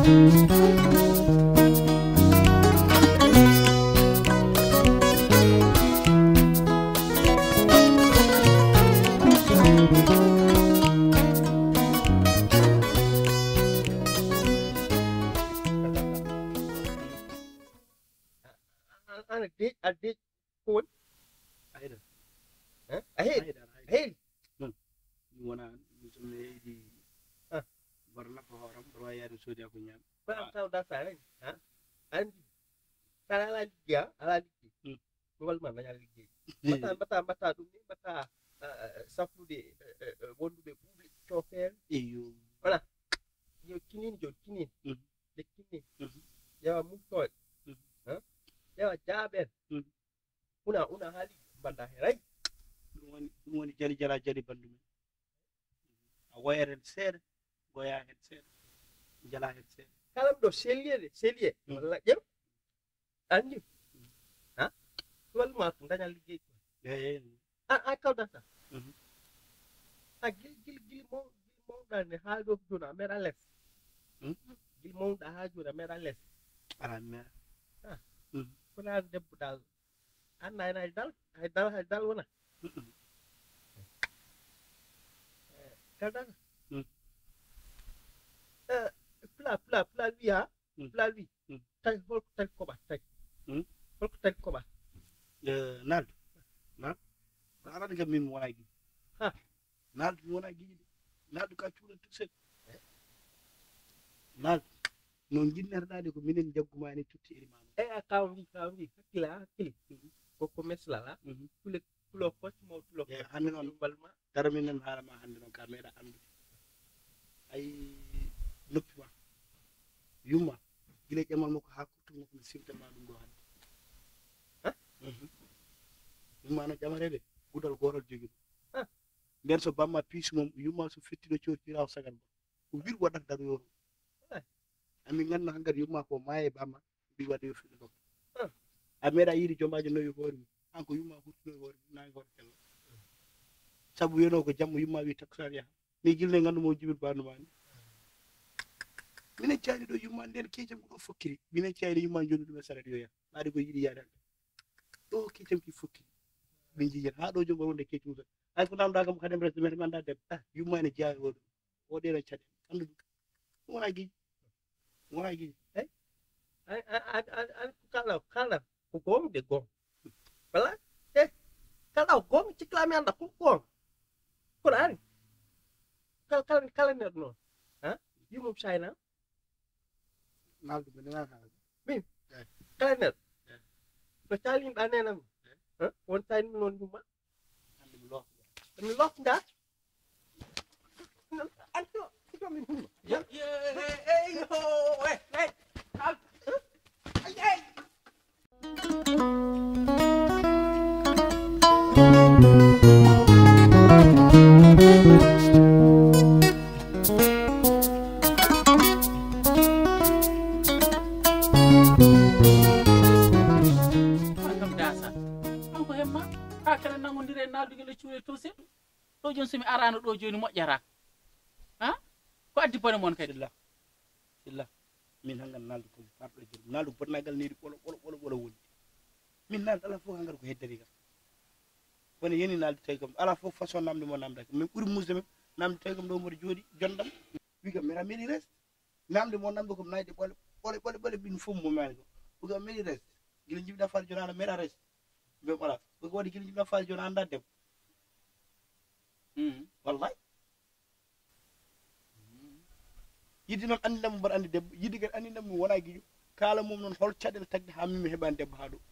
أنا أديت كون أيضا أهيل أهيل وانا نسمي دي برنا بهارم رواية رسول يا كنيان ما tahu dasarnya anjing cara lagi ya lagi jual mana yang lagi bata dunia bata safu de wondu be public chauffeur iyo voilà yo kinin de kinin ya mutoy ya jaber una hali banda herai woni jali jala jali bandu a wayren ser goya hen ser jala hen ser kalam do selie wala jam anjing jual ma tunda yang lagi kau dasa gil mo dan hal do juna mera les gil mo da ha juna mera les ala mer kuna debbu dal anna ina dal wona kada pla lui ha pla lui tay hol tay ko ba tay hol tay ko ba nal ara daga min wona gi nal wona gi nal ka cuura tuset nal non jinnerɗade ko minen jaggumani tutti iri mano kawmi hakkili koko meslala tulo foti mo tulo hande noon balma dara minen haalama hande noon ka meeɗa andude ay noppi ma yumma gila ƴamal makko ha kurtumo ko simtama ɗum ɗo hande yumma no ƴamarede gudal gotol jogui nden so bamma piisi mum yumma so fettiɗo cootiraw sagal ma ko wir waɗata daru yoro ami ganno hankkadi yumma ko maaye bamma mbi waɗa yo fiɗo ɗo a meeɗa yiide jomajo noyi hoore mum an ko yumma hurtinoyi hoore mum nagi hoore kello saabu wiyano ko jamma yumma wi takkusani yaha ni gilne gandumo jibir banduma ni minen caani ɗo yumma nden keecam ko ɗo fokkiri minen caani yumma joni ɗum e saret yo yaha ɓaade ko yiiɗi yaade ɗo keecam ki fokkiri min jiiyen ha ɗo jom wonde keecum tan hay ko namda kam kadem resde men anda debbo yumma ene jaawi oɗo o ɗeɗo caɗe andu ɗum wona guiji wona guiji kalau ko gom de gom bala kalau gom ciklami anda ko gom kurang kal no yumum sayna naldu ɓe nana min kalenet no calin ɗanenam won tani noon yumma hande mi loof mi lofda anto min humma ɗo joni somi arano ɗo joni moƴƴata ko addi bone moon kadi silla min hangal naldu ko parɗo jom naldu botnagal neri ɓolo woni min naldu ala fof hangal ko heddari kam woni yeni naldu tawi kam ala fof façon namde mo namdaki min ɓuuri musde men namde tawi kam ɗo mboɗo jooɗi jondam wi kam mera meɗi reste namde mo namde kom nayde ɓole min fof mo mani ko wi kam meɗi reste guila jibiɗa faade joni ana meeɗa reste ɓe ɓola ko waɗi guila jibiɗa faade joni anda debbo wallahi yidde noon andinam mbaɗa andi debbo yidde kadi andinam mi wona guiƴo kala mum noon hol caɗele tagde ha min mi heɓani debbo ha ɗo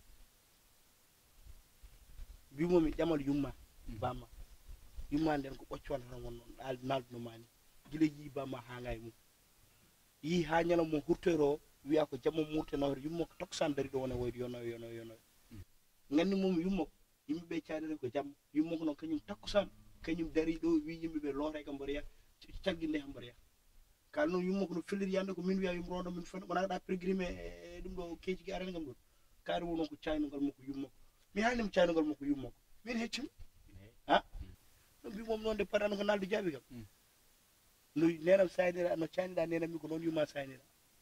mbimomi ƴamal yumma bamma yumma nden ko ɓoccon tan won noon nalduno mani guila yi bamma ha ngay mum yi ha ñalawma mo hurtoyro wiya ko jamma murte nawre yumma ko toksan dari ɗo wona woyde yonoyo gandi mum yumma ko yimɓeɓe caɗele ko jamma yumma ko noon kañum takkusan kañum dari ɗo wi yimɓeɓe loore kam mboɗo yaha cagginde ham mboɗo yaha kala noon yumma ko no felliti yande ko min wiya yum rondo min fen wona ɗa périgrimé e ɗum ɗo keeci ki arani kam ɗon kaari wo noon ko caynogal makko yumma ko mi haalnima caynogal makko yumma ko min heccimi ha ɗum mbimom noon de paɗano ko naldu jaabi kam no nenam saynira no caynida nenam mi ko noon yuma saynira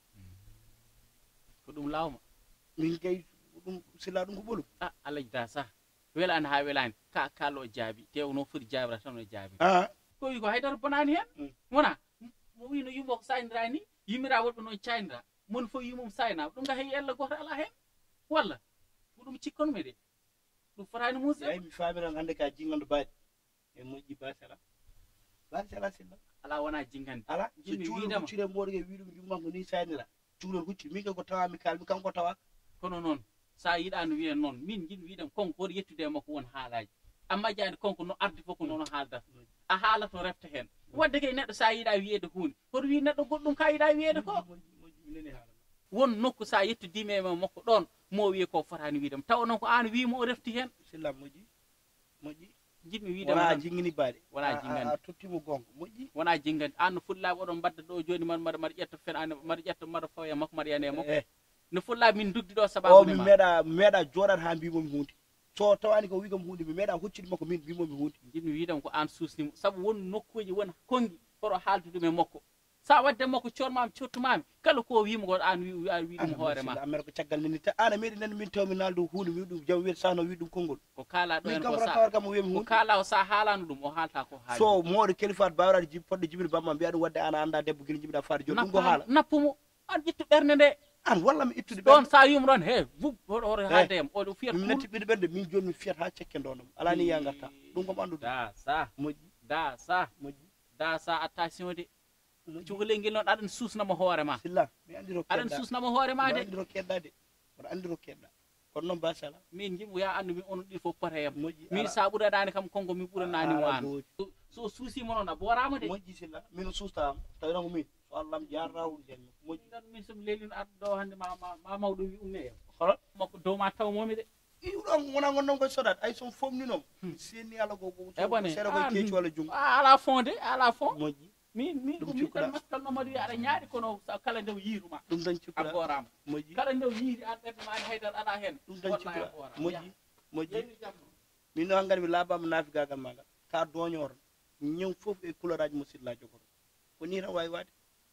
ko ɗum lawma min kay ɗum sila ɗum ko ɓolum alaji da sa welani ha welani ka kalo jaabi te no foti jaabira tan no jaabi ko wi ko haydara bonani hen wona mo wi no yummo ko saynira ni yimira woɗɓe noon caynira mon fof yimum sayna ɗum ga hay ella goto ala hen walla ko ɗum cikkanmi de ɗum fotani musa ay mi famiran hande ka jingando baɗi e moƴƴi basala silla ala wona jingande ala so cuuɗo huccire moɗoke wi ɗum yumma ko ni saynira cuuɗol hucci min ko tawami kalmi kanko tawa kono noon sa yiɗano wiyen noon min jiɗmi wiɗen konko woto yettude e makko won haalaji amma jani konko no ardi fof ko noon haaldata a haalato refta hen wadde kay neɗɗo sa yiiɗa wiyede hunde hoto wi neɗɗo goɗɗum ka yiiɗa wiyede ko won nokku sa yettudima e makko ɗon mo wiye ko fotani wiidem taw noon ko an wimo o refti hen silla moƴƴi jiɗmi wiidem wona jingini baɗe wona jingande a tottimo gonga moƴƴi wona jingande an no fullaɓe oɗon badda ɗo joni man mbaɗa ƴetta fen an mbaɗa ƴetta mbaɗa fawa e makko mbaɗa yane makko no fullaɓe min dugdi ɗo sababu mi meeɗa joɗat ha mbimomi hunde so tawani ko wigam hunde mi meeɗa huccude makko min mbimomi hunde jiɗmi wiidem ko an susnimo saabu won nokkuji won kongi hoɗo haaldu ɗum e makko sa wadde makko cormami cottumami kala ko wimo ko an wi ɗum hoorema amere ko caggal nini ta ana meeɗi nani min tawmi naldu hunde mi wi ɗum jaam wiyete sahno wi ɗum konngol ko kala ɗo en kam wiyami hunde ko kala o sa haalano ɗum o haalta ko haali so moɗo kelifat bawraɗe poɗɗo jibini bamma mbiya ɗum wadde ana anda debbo guila jibiɗa faade joni ɗum ko haala nappumo an ƴettu ɓerde nde an walla mi ittude ɗon sa yum ɗon he vub hoto haaldeyam oɗo fiyat mi metti ɓiɗo ɓerde min joni mi fiyat ha cekke ndonam ala ni ya garta ɗum kom andu da sa moƴƴi da sa moƴƴi da sa attention de cukalel ngel noon aɗan susnamo hoorema silla mi andiro aɗan susnamo hoorema de andiro keɗɗa de mbaɗa andiro keɗɗa kono noon basala min jimmo ya andu min onon ɗi fof potayam moƴƴi min sa ɓuranani kam konko mi ɓurananimo an so suusimo noon a boorama de moƴƴi silla min suustama tawino ko min so allah jarrawol janmi moƴƴi ɗon min somi lelino arde ɗo hande ma mawɗo wi umme em holo makko dow ma tawmomi de ɗon wona gonɗon koye sodat ay son fomninom senni allah ko seeɗa koye keeci walla jungo ala fond de ala fond moƴƴi min ɗum maskalno mbaɗa wi aɗa ñaaɗi kono kala ndew yiiruma ɗum dañ a boorama moƴƴi kala ndew yiiri an ɓerde ma ani haydara ala hen ɗum dañ cukkura moƴƴi min no hankkadi mi laabama naafigagal ma ngal ka doñoro ñew fof e couleur aji mo silla jogoto ko ni tan wawi waade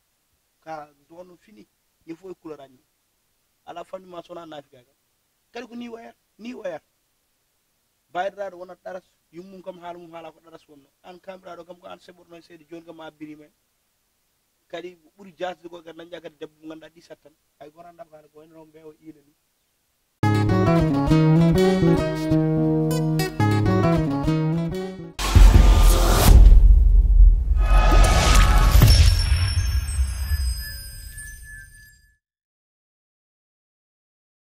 ka dono fini ñew fof e couleur aji mum ala fanduma sona naafigagal kadi ko ni wayat bayɗiraɗo wonat ɗaras yummum kam haala mum haala ko ɗaras wonno an kamiraɗo kam ko an seɓotono e seeɗa joni kam a birima kadi ɓuuri jasde ko kadi dañƴa kadi debbo mo ganduɗa ɗi sat tan hay gorandam haala ko wayno mbewo iile ni